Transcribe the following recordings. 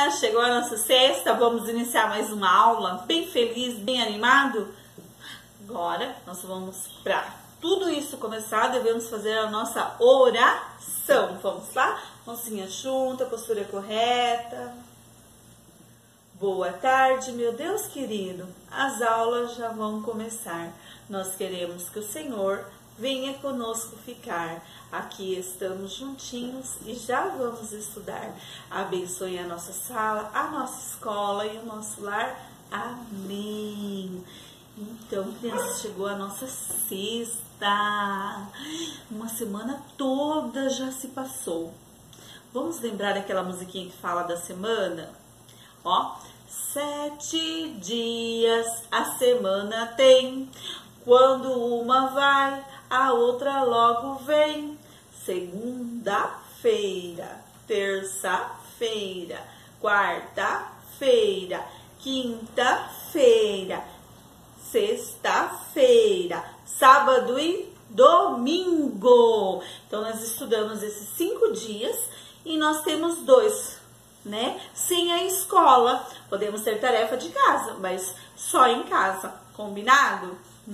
turminha, chegou a nossa sexta, vamos iniciar mais uma aula, bem feliz, bem animado? Agora nós vamos, para tudo isso começar, devemos fazer a nossa oração. Vamos lá? Mãozinha junta, postura correta. Boa tarde, meu Deus querido, as aulas já vão começar. Nós queremos que o Senhor venha conosco ficar. Aqui estamos juntinhos e já vamos estudar. Abençoe a nossa sala, a nossa escola e o nosso lar. Amém. Então, crianças, chegou a nossa sexta. Uma semana toda já se passou. Vamos lembrar daquela musiquinha que fala da semana? Ó, 7 dias a semana tem. Quando uma vai, a outra logo vem. Segunda-feira, terça-feira, quarta-feira, quinta-feira, sexta-feira, sábado e domingo. Então, nós estudamos esses 5 dias e nós temos 2, né? Sem a escola. Podemos ter tarefa de casa, mas só em casa. Combinado?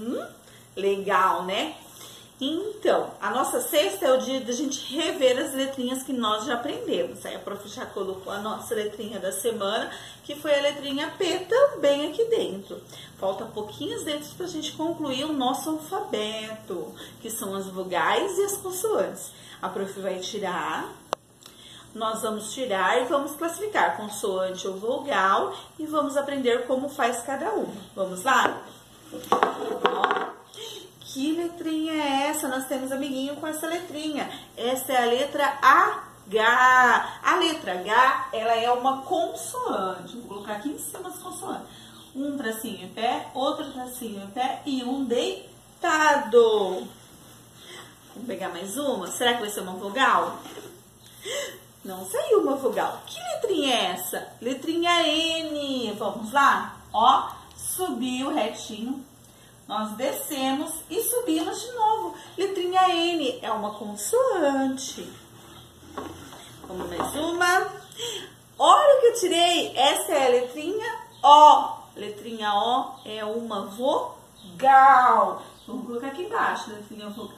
Legal, né? Então, a nossa sexta é o dia da gente rever as letrinhas que nós já aprendemos. Aí a prof já colocou a nossa letrinha da semana, que foi a letrinha P também aqui dentro. Falta pouquinhos dentro para a gente concluir o nosso alfabeto, que são as vogais e as consoantes. A prof vai tirar, nós vamos tirar e vamos classificar consoante ou vogal e vamos aprender como faz cada uma. Vamos lá? Ó. Que letrinha é essa? Nós temos amiguinho com essa letrinha. Essa é a letra H. A letra H, ela é uma consoante. Vou colocar aqui em cima as consoantes. Um tracinho em pé, outro tracinho em pé e um deitado. Vamos pegar mais uma? Será que vai ser uma vogal? Não saiu uma vogal. Que letrinha é essa? Letrinha N. Vamos lá? Ó, subiu retinho. Nós descemos e subimos de novo. Letrinha N é uma consoante. Vamos mais uma. Olha o que eu tirei. Essa é a letrinha O. Letrinha O é uma vogal. Vamos colocar aqui embaixo, letrinha vogal.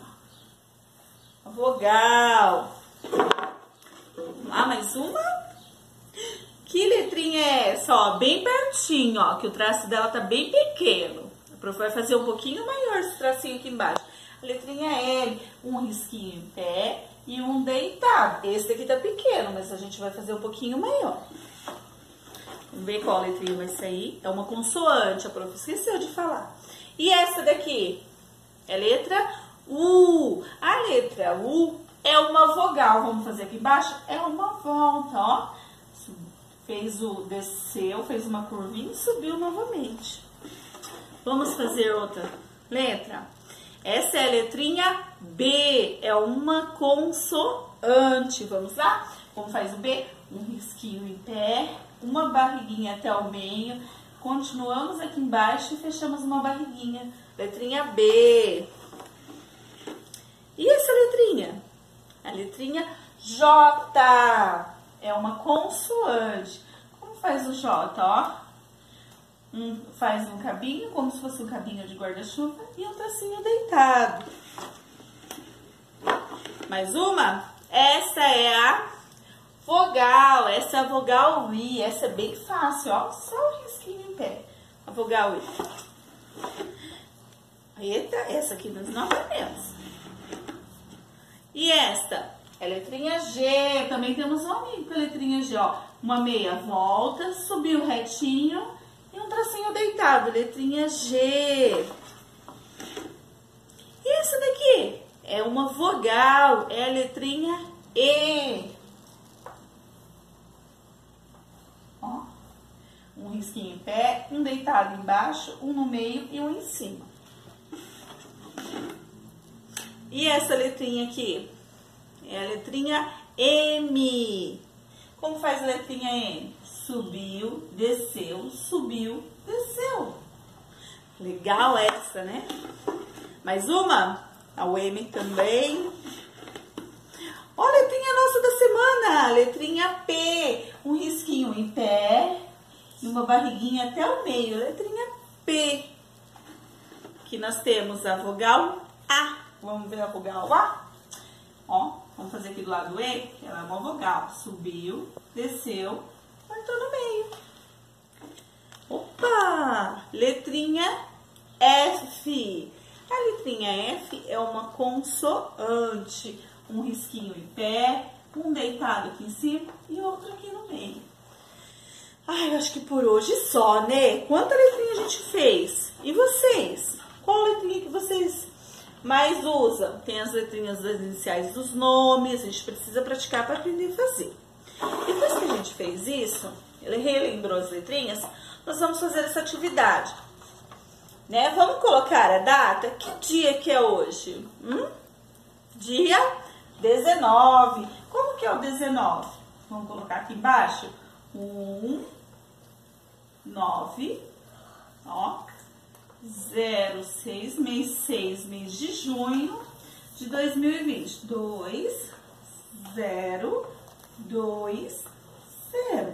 Vogal. Vamos lá, mais uma. Que letrinha é essa? Ó, bem pertinho, ó, que o traço dela tá bem pequeno. O prof vai fazer um pouquinho maior esse tracinho aqui embaixo. A letrinha L, um risquinho em pé e um deitado. Esse daqui tá pequeno, mas a gente vai fazer um pouquinho maior. Vamos ver qual letrinha vai sair. É uma consoante, a prof esqueceu de falar. E essa daqui? É letra U. A letra U é uma vogal. Vamos fazer aqui embaixo? É uma volta, ó. Fez o desceu, fez uma curvinha e subiu novamente. Vamos fazer outra letra. Essa é a letrinha B, é uma consoante. Vamos lá? Como faz o B? Um risquinho em pé, uma barriguinha até o meio. Continuamos aqui embaixo e fechamos uma barriguinha. Letrinha B. E essa letrinha? A letrinha J, é uma consoante. Como faz o J, ó? Faz um cabinho, como se fosse um cabinho de guarda-chuva, e um tracinho deitado. Mais uma? Essa é a vogal, essa é a vogal I, essa é bem fácil, ó, só um risquinho em pé. A vogal I. Eita, essa aqui nós não aprendemos. E esta? É a letrinha G, também temos um amigo com a letrinha G, ó. Uma meia volta, subiu retinho, e um tracinho deitado, letrinha G. E essa daqui? É uma vogal, é a letrinha E. Ó, um risquinho em pé, um deitado embaixo, um no meio e um em cima. E essa letrinha aqui? É a letrinha M. Como faz a letrinha M? Subiu, desceu, subiu, desceu. Legal essa, né? Mais uma? A M também. Ó, a letrinha nossa da semana, letrinha P. Um risquinho em pé e uma barriguinha até o meio, letrinha P. Aqui nós temos a vogal A. Vamos ver a vogal A? Ó, vamos fazer aqui do lado E, que ela é uma vogal. Subiu, desceu, entrou no meio. Opa! Letrinha F. A letrinha F é uma consoante. Um risquinho em pé, um deitado aqui em cima e outro aqui no meio. Ai, eu acho que por hoje só, né? Quanta letrinha a gente fez? E vocês? Qual letrinha que vocês mais usam? Tem as letrinhas das iniciais dos nomes, a gente precisa praticar para aprender a fazer. Depois que a gente fez isso, ele relembrou as letrinhas, nós vamos fazer essa atividade. Né? Vamos colocar a data? Que dia que é hoje? Dia 19. Como que é o 19? Vamos colocar aqui embaixo. 9, ó, 06, mês 6, mês de junho de 2020. 2, 0, 2, 0.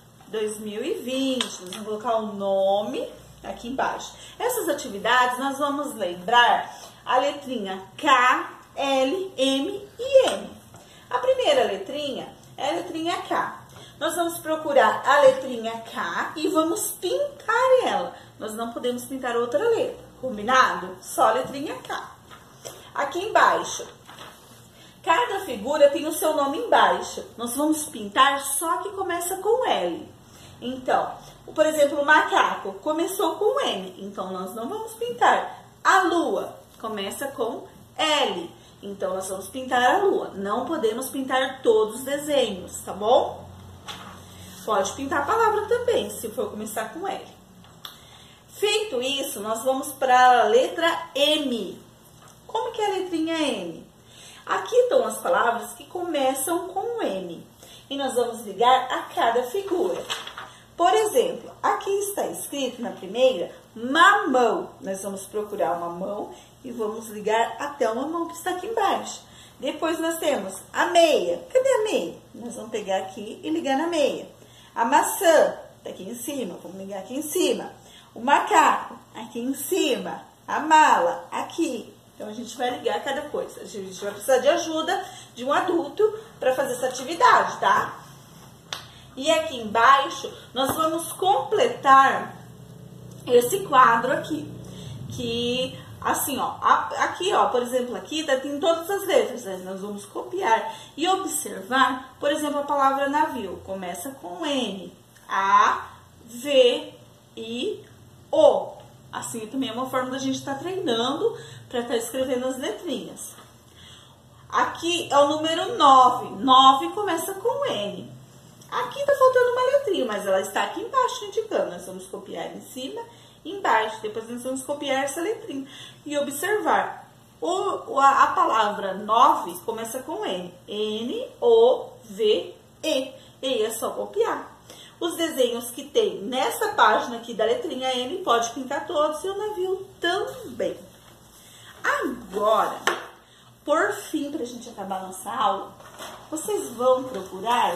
2020. Nós vamos colocar o nome aqui embaixo. Essas atividades nós vamos lembrar a letrinha K, L, M e N. A primeira letrinha é a letrinha K. Nós vamos procurar a letrinha K e vamos pintar ela. Nós não podemos pintar outra letra, combinado? Só a letrinha K. Aqui embaixo, cada figura tem o seu nome embaixo. Nós vamos pintar só que começa com L. Então, por exemplo, o macaco começou com N, então nós não vamos pintar. A lua começa com L, então nós vamos pintar a lua. Não podemos pintar todos os desenhos, tá bom? Pode pintar a palavra também, se for começar com L. Feito isso, nós vamos para a letra M. Como que é a letrinha M? Aqui estão as palavras que começam com M. E nós vamos ligar a cada figura. Por exemplo, aqui está escrito na primeira, mamão. Nós vamos procurar uma mão e vamos ligar até uma mão que está aqui embaixo. Depois nós temos a meia. Cadê a meia? Nós vamos pegar aqui e ligar na meia. A maçã, está aqui em cima, vamos ligar aqui em cima. O macaco, aqui em cima. A mala, aqui. Então, a gente vai ligar cada coisa. A gente vai precisar de ajuda de um adulto para fazer essa atividade, tá? E aqui embaixo, nós vamos completar esse quadro aqui. Que, assim, ó, aqui, ó, por exemplo, aqui tem todas as letras, né? Nós vamos copiar e observar, por exemplo, a palavra navio. Começa com N, A, V, I, O. Assim, também é uma forma da gente estar treinando para estar escrevendo as letrinhas. Aqui é o número 9. 9 começa com N. Aqui está faltando uma letrinha, mas ela está aqui embaixo indicando. Nós vamos copiar em cima e embaixo. Depois nós vamos copiar essa letrinha. E observar. A palavra 9 começa com N. N, O, V, E. E é só copiar. Os desenhos que tem nessa página aqui da letrinha N, pode pintar todos e o navio também. Agora, por fim, para a gente acabar nossa aula, vocês vão procurar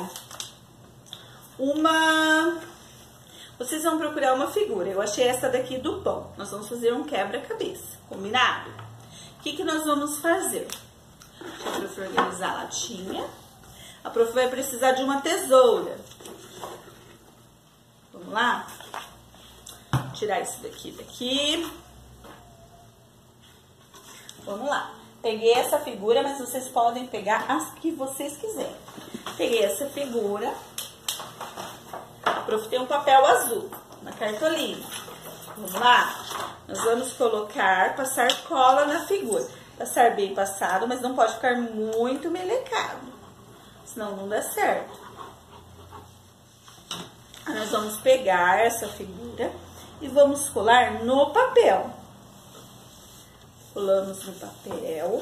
uma figura. Eu achei essa daqui do pão. Nós vamos fazer um quebra-cabeça, combinado? O que nós vamos fazer? Deixa a prof organizar a latinha. A prof vai precisar de uma tesoura. Vamos lá? Tirar isso daqui. Vamos lá. Peguei essa figura, mas vocês podem pegar as que vocês quiserem. Peguei essa figura. A prof tem um papel azul, uma cartolina. Vamos lá? Nós vamos passar cola na figura. Passar bem passado, mas não pode ficar muito melecado. Senão não dá certo. Nós vamos pegar essa figura e vamos colar no papel. Colamos no papel.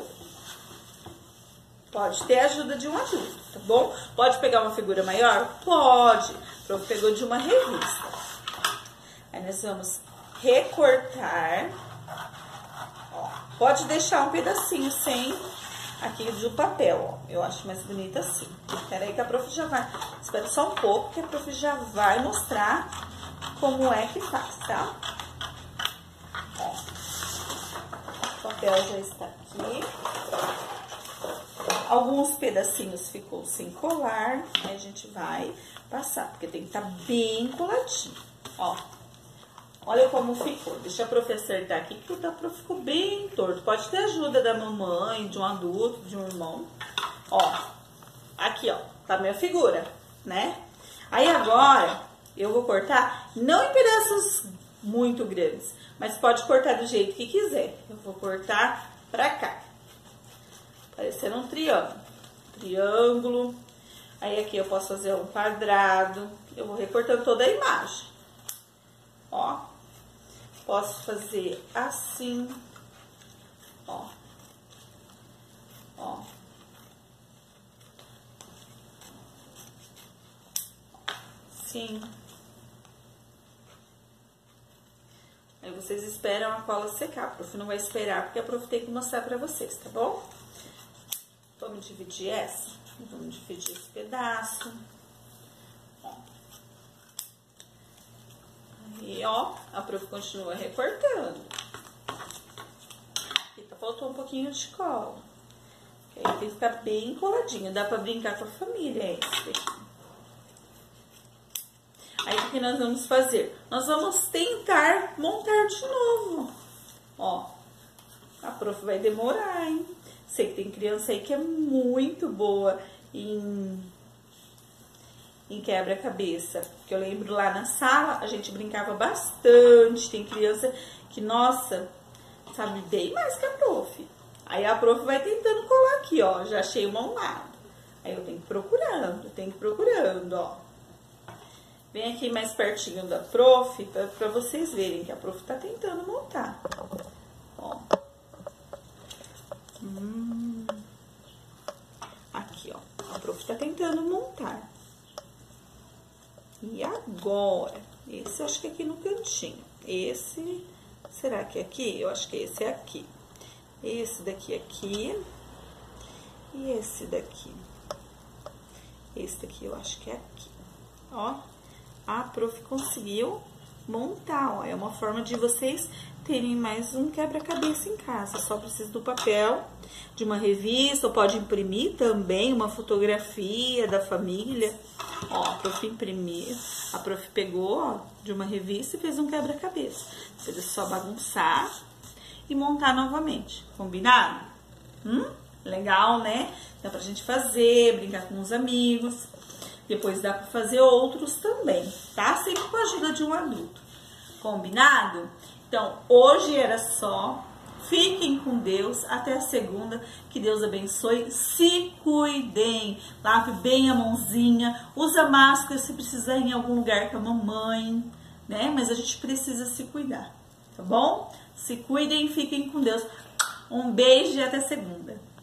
Pode ter a ajuda de um adulto, tá bom? Pode pegar uma figura maior? Pode. O prof pegou de uma revista. Aí nós vamos recortar. Ó, pode deixar um pedacinho sem aqui do papel, ó. Eu acho mais bonito assim. Espera aí que a prof já vai... Espera só um pouco que a prof já vai mostrar como é que faz, tá? Ó, o papel já está aqui. Alguns pedacinhos ficou sem colar, aí a gente vai passar, porque tem que estar bem coladinho, ó. Olha como ficou. Deixa a prof acertar aqui, que o da prof ficou bem torto. Pode ter ajuda da mamãe, de um adulto, de um irmão. Ó, aqui, ó, tá a minha figura, né? Aí agora, eu vou cortar, não em pedaços muito grandes, mas pode cortar do jeito que quiser. Eu vou cortar pra cá, parecendo um triângulo. Triângulo. Aí aqui eu posso fazer um quadrado. Eu vou recortando toda a imagem. Ó. Posso fazer assim. Ó. Ó. Assim. Aí vocês esperam a cola secar. A prof não vai esperar, porque a prof tem que mostrar pra vocês, tá bom? Vamos dividir essa? Vamos dividir esse pedaço. Ó. Aí, ó, a prof continua recortando. Aqui tá, faltou um pouquinho de cola. Aí tem que ficar bem coladinho. Dá pra brincar com a família, esse daqui. Aí, o que nós vamos fazer? Nós vamos tentar montar de novo. Ó, a prof vai demorar, hein? Sei que tem criança aí que é muito boa em quebra-cabeça. Porque eu lembro lá na sala, a gente brincava bastante. Tem criança que, nossa, sabe bem mais que a prof. Aí a prof vai tentando colar aqui, ó. Já achei uma um lado. Aí eu tenho que procurando, ó. Vem aqui mais pertinho da prof, pra vocês verem que a prof tá tentando montar. Ó. Aqui, ó. A prof tá tentando montar. E agora? Esse eu acho que é aqui no cantinho. Esse, será que é aqui? Eu acho que esse é aqui. Esse daqui aqui. E esse daqui. Esse daqui eu acho que é aqui. Ó. A prof conseguiu montar, ó. É uma forma de vocês terem mais um quebra-cabeça em casa. Só precisa do papel, de uma revista, ou pode imprimir também uma fotografia da família. Ó, a prof imprimiu, a prof pegou, ó, de uma revista e fez um quebra-cabeça. Depois é só bagunçar e montar novamente. Combinado? Legal, né? Dá pra gente fazer, brincar com os amigos. Depois dá pra fazer outros também, tá? Sempre com a ajuda de um adulto. Combinado? Então, hoje era só. Fiquem com Deus. Até a segunda. Que Deus abençoe. Se cuidem. Lave bem a mãozinha. Usa máscara se precisar ir em algum lugar com a mamãe, né? Mas a gente precisa se cuidar, tá bom? Se cuidem e fiquem com Deus. Um beijo e até segunda.